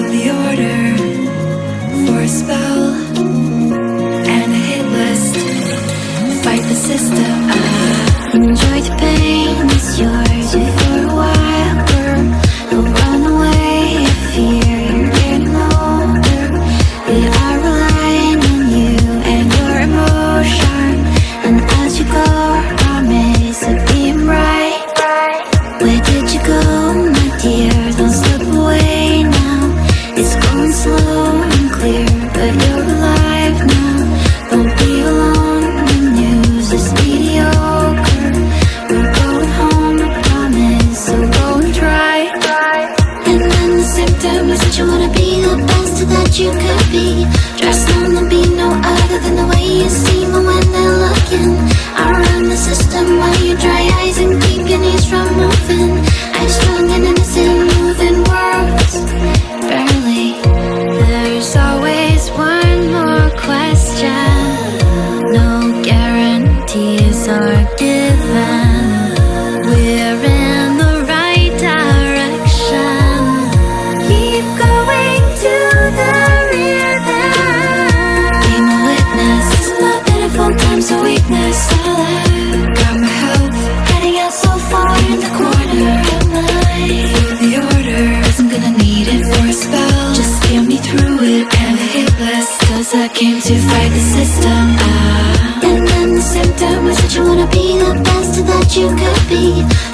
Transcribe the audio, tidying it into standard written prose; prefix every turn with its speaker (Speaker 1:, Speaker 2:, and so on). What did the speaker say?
Speaker 1: the order for a spell and a hit list. Fight the system.
Speaker 2: Enjoy the pain, it's yours for a while, girl. Don't run away if fear you're getting older. We are relying on you and your emotion, and as you go, promise to be right. Where did you go, my dear? Don't slip away now. It's going slow and clear, but you're alive now. Don't be alone, the news is mediocre. We're going home, I promise, so go and try. And then the symptom is that you wanna be the best that you could be. Dressed on to be no other than the way you seem when they're looking. I run the system while you dry eyes and keep your knees from moving. I'm strong and innocent, moving words, barely. There's always one more question. No guarantees are given. We're in the right direction. Keep going to the rear then. Be my witness. It's my pitiful times of weakness.
Speaker 1: Got my health
Speaker 2: Heading out so far in the corner of my life.
Speaker 1: for the order, 'cause I'm gonna need it for a spell. Just steer me through it and a hit list, 'cause I came to fight the system.
Speaker 2: And then the symptom is that you wanna be the best that you could be.